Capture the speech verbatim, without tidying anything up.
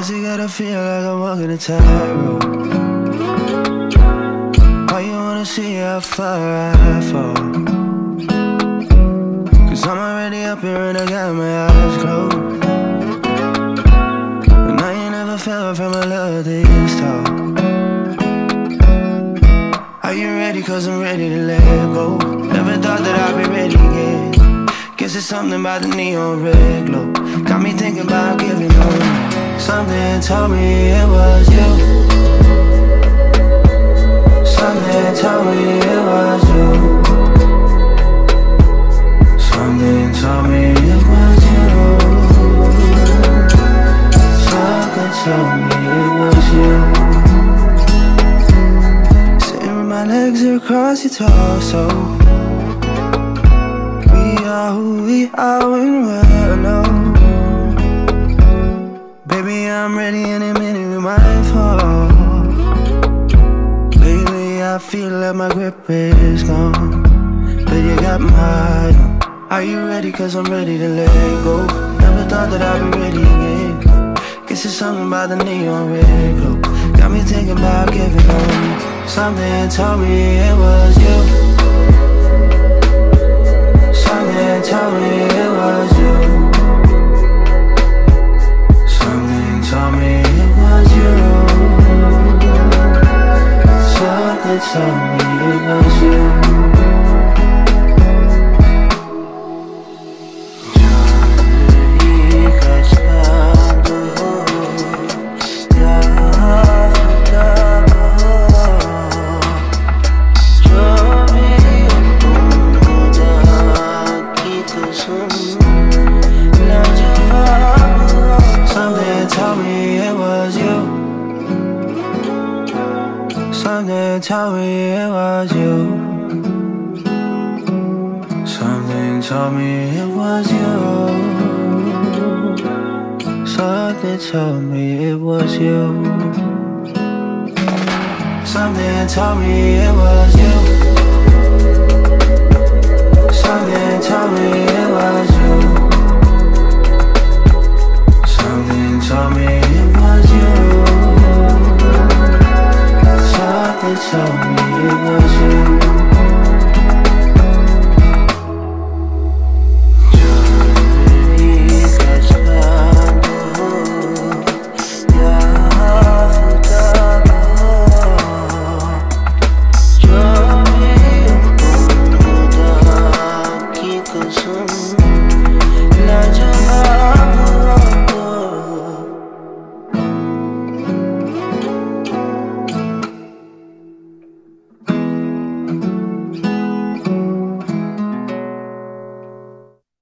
Why's it gotta feel like I'm walking a tightrope? Why you wanna see how far I fall? Cause I'm already up here and I got my eyes closed. But I ain't never fell from a love this tall. Are you ready? Cause I'm ready to let go. Never thought that I'd be ready again. Guess it's something about the neon red glow. Got me thinking about giving up. Something told me it was you. Something told me it was you. Something told me it was you. Something told me it was you. Sitting with my legs across your torso. We are who we are when we're alone. Baby, I'm ready any minute we might fall. Lately I feel like my grip is gone, but you got my own. Are you ready? Cause I'm ready to let go. Never thought that I'd be ready again. Guess it's something about the neon red glow. Got me thinking about giving up. Something told me it was you. Something told me it was you. Something told me it was you. Something told me it was you. Something told me it was you. Something told me it was you. Something told me it was you. Something told me it was you. Something told me it was you. Something told me it was you.